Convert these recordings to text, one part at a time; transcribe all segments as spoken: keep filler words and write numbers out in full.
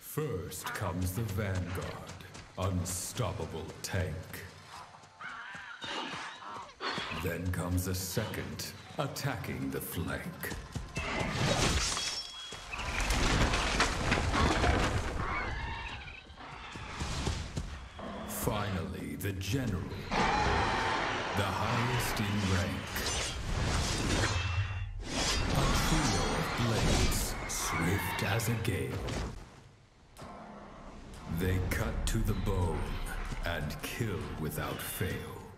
First comes the Vanguard, unstoppable tank. Then comes a second, attacking the flank. Finally, the General, the highest in rank. A trio of blades, swift as a gale. They cut to the bone and kill without fail.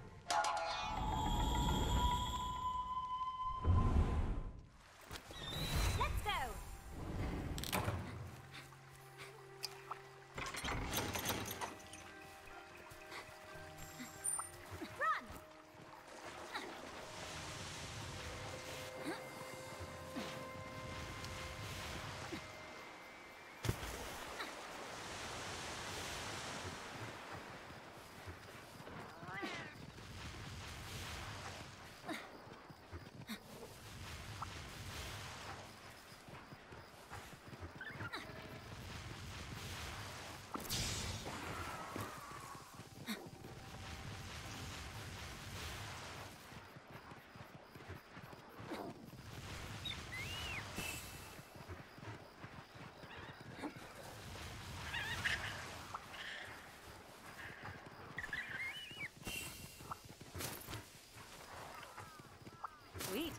Sweet.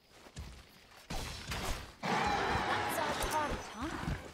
That's our target, huh?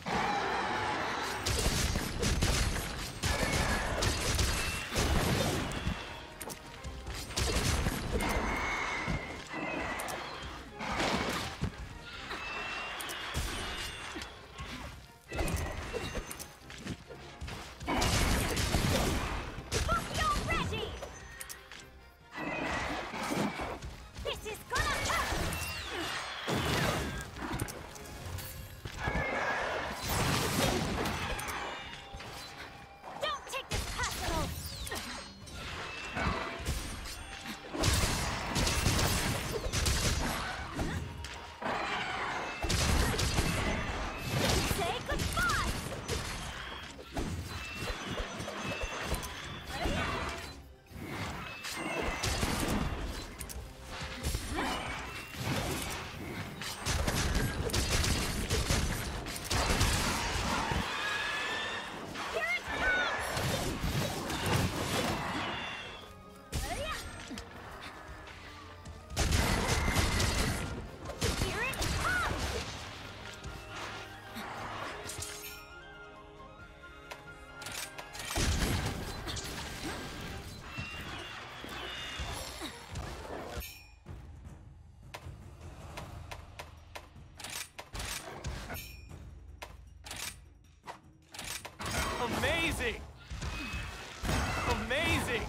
Amazing! Amazing!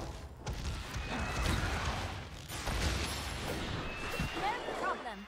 No problem.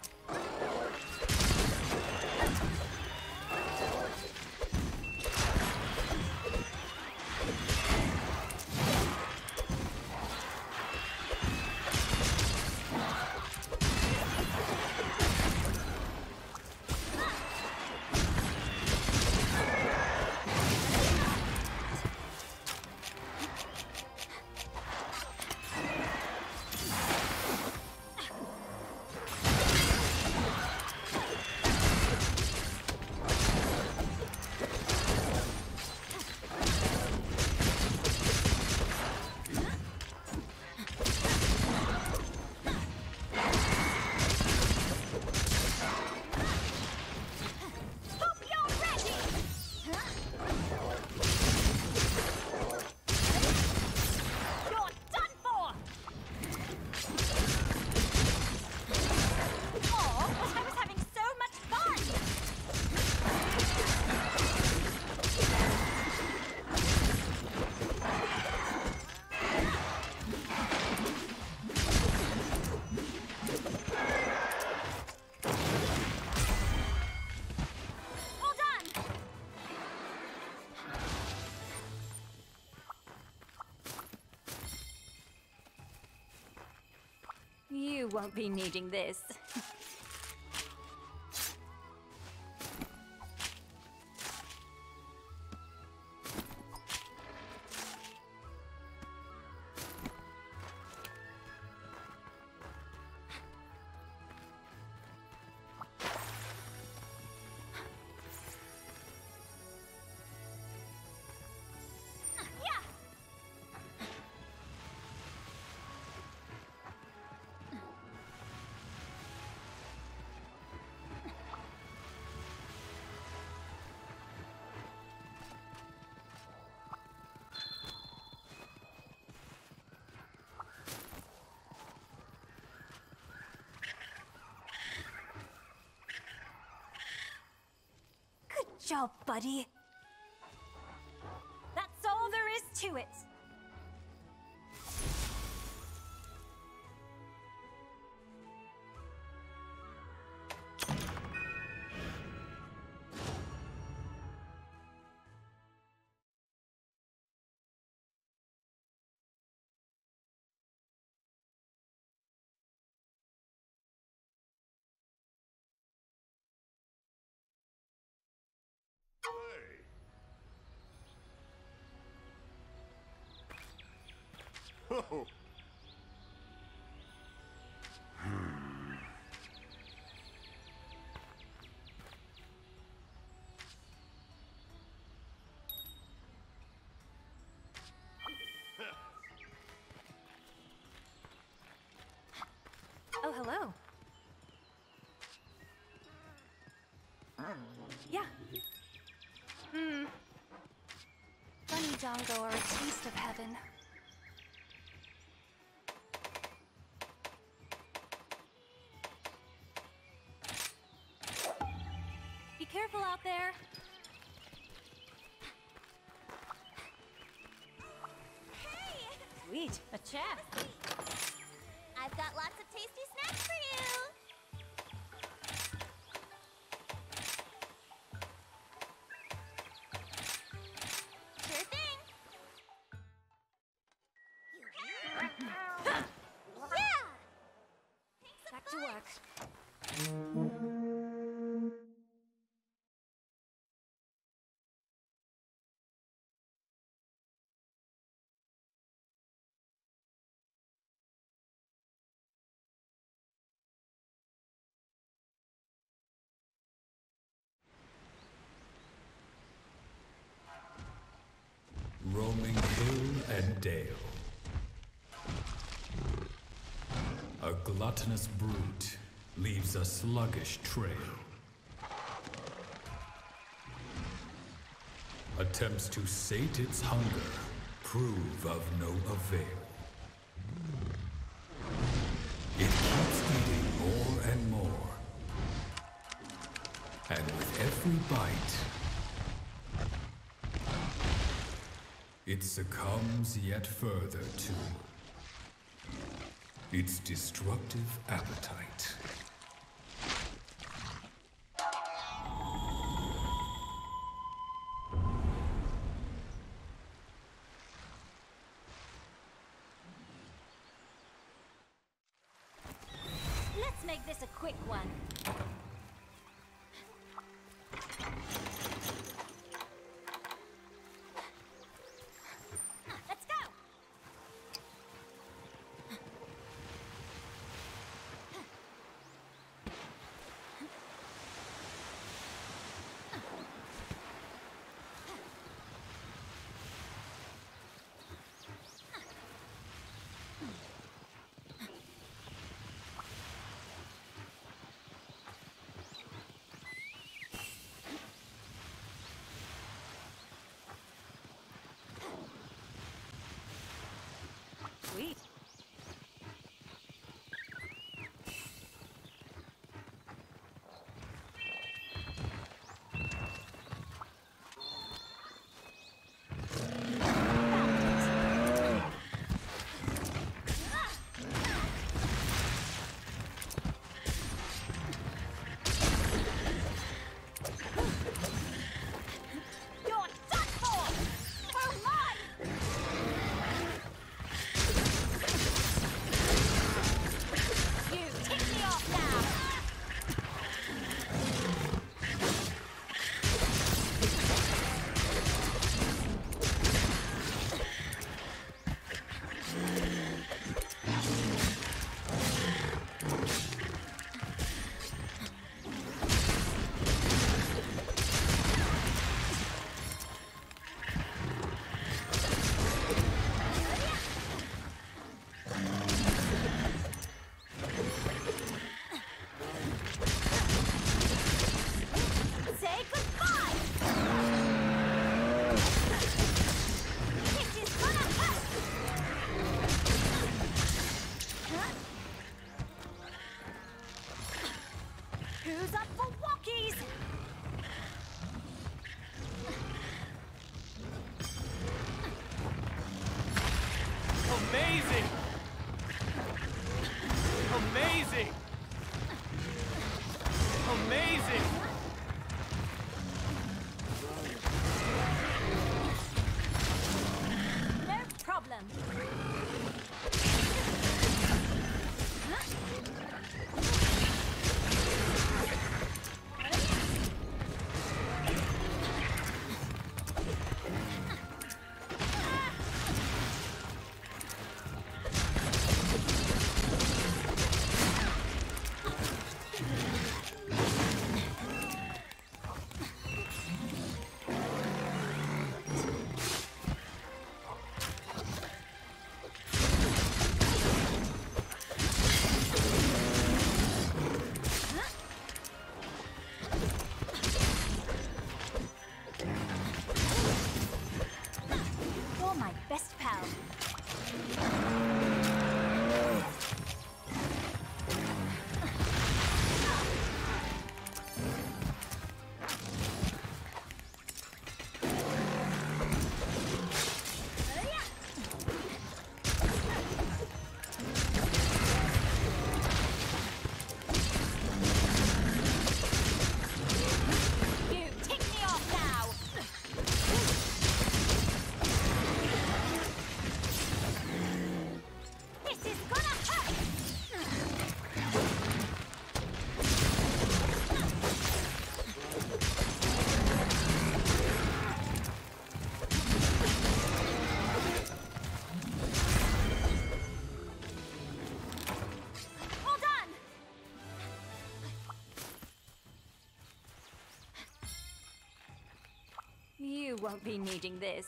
You won't be needing this. job, buddy. That's all there is to it. Oh. Oh, hello. Yeah. Hmm. Bunny Dongo are a taste of heaven. Be careful out there. Hey! Sweet, a chest. I've got lots of tasty snacks for you! Sure thing! Yeah! Back to work. Roaming hill and dale. A gluttonous brute leaves a sluggish trail. Attempts to sate its hunger prove of no avail. It keeps eating more and more. And with every bite, it succumbs yet further to its destructive appetite. Let's make this a quick one. Let's go! Sweet. You're done for! For life! You tick me off now! Say goodbye! This is gonna hurt! Huh? Who's up for walkies? Amazing! Amazing! Amazing! No problem. You're my best pal. You tick me off now. This is gonna hurt. Well done. You won't be needing this.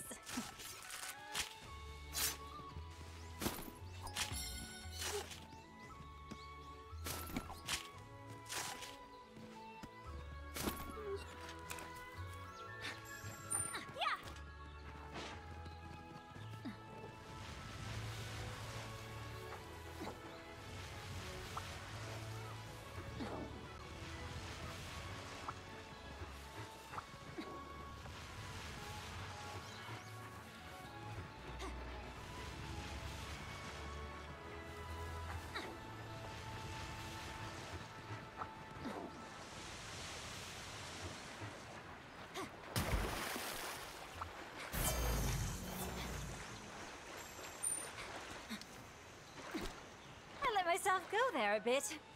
Yeah. I let myself go there a bit.